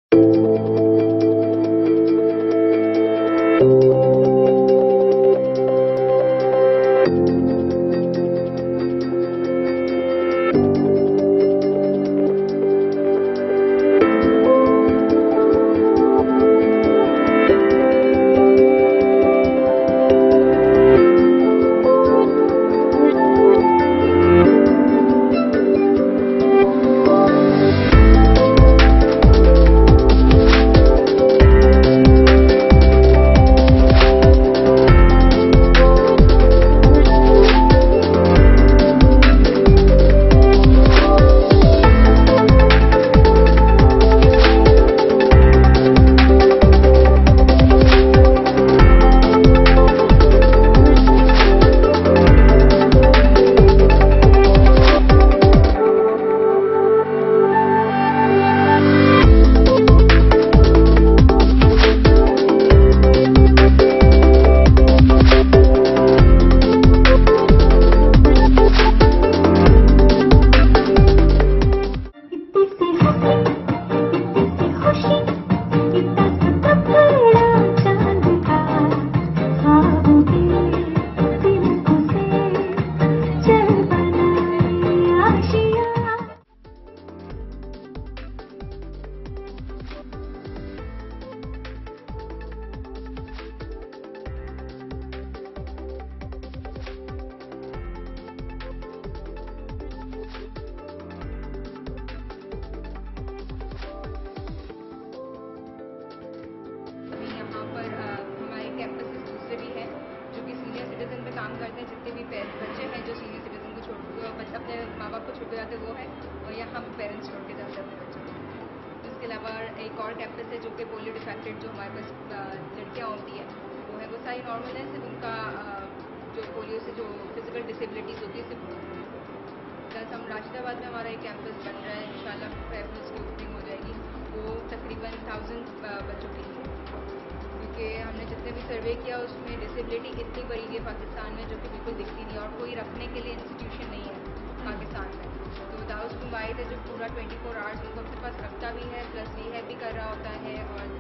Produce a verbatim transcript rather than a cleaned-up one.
काम करते हैं, जितने भी बच्चे हैं जो सीनियर सिटीजन को छोड़ बच्चे अपने माँ बाप को छोड़ के जाते हैं वो है, और यहाँ पेरेंट्स छोड़ के जाते हैं अपने बच्चों को। इसके अलावा एक और कैंपस है जो कि पोलियो डिफेक्टेड जो हमारे पास लड़कियाँ होती हैं वो है, वो सारी नॉर्मल है, सिर्फ उनका जो पोलियो से जो फिजिकल डिसेबिलिटीज़ होती है सिर्फ। प्लस हम राशिदाबाद में हमारा एक कैंपस बन रहा है, इंशाल्लाह फेब्रुअरी उसकी ओपनिंग हो जाएगी, वो तकरीबन थाउजेंड बच्चों के लिए, क्योंकि हमने जितने भी सर्वे किया उसमें डिसेबिलिटी इतनी बड़ी है पाकिस्तान में जो कि बिल्कुल दिखती नहीं और कोई रखने के लिए इंस्टीट्यूशन नहीं है पाकिस्तान में। तो दाउस कुंवाइट है जो पूरा ट्वेंटी फोर आवर्स उनको अपने पास रखता भी है, प्लस रिहैब भी कर रहा होता है और